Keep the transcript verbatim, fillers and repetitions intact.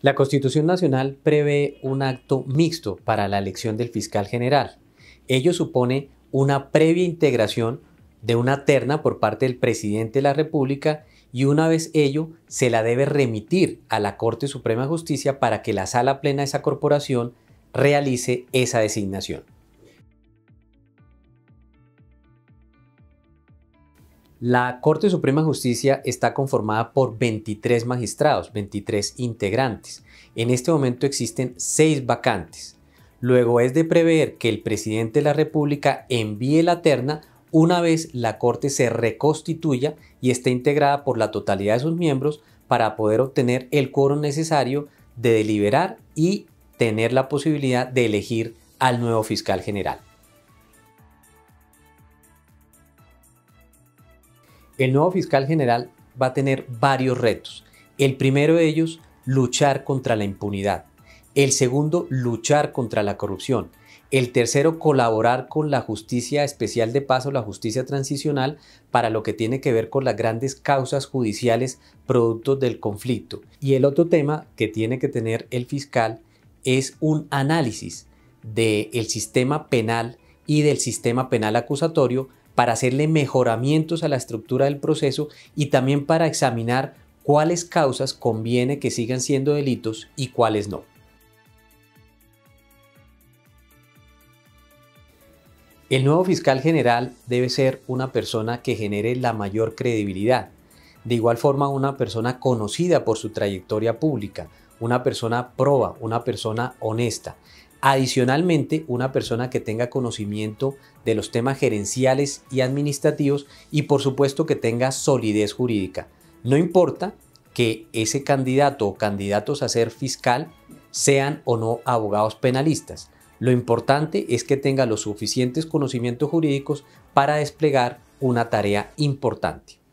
La Constitución Nacional prevé un acto mixto para la elección del fiscal general. Ello supone una previa integración de una terna por parte del presidente de la República y una vez ello se la debe remitir a la Corte Suprema de Justicia para que la Sala Plena de esa corporación realice esa designación. La Corte Suprema de Justicia está conformada por veintitrés magistrados, veintitrés integrantes. En este momento existen seis vacantes. Luego es de prever que el presidente de la República envíe la terna una vez la Corte se reconstituya y esté integrada por la totalidad de sus miembros para poder obtener el quórum necesario de deliberar y tener la posibilidad de elegir al nuevo fiscal general. El nuevo fiscal general va a tener varios retos. El primero de ellos, luchar contra la impunidad. El segundo, luchar contra la corrupción. El tercero, colaborar con la justicia especial de paz o la justicia transicional para lo que tiene que ver con las grandes causas judiciales productos del conflicto. Y el otro tema que tiene que tener el fiscal es un análisis del sistema penal y del sistema penal acusatorio para hacerle mejoramientos a la estructura del proceso y también para examinar cuáles causas conviene que sigan siendo delitos y cuáles no. El nuevo fiscal general debe ser una persona que genere la mayor credibilidad. De igual forma, una persona conocida por su trayectoria pública, una persona proba, una persona honesta. Adicionalmente, una persona que tenga conocimiento de los temas gerenciales y administrativos y por supuesto que tenga solidez jurídica. No importa que ese candidato o candidatos a ser fiscal sean o no abogados penalistas. Lo importante es que tenga los suficientes conocimientos jurídicos para desplegar una tarea importante.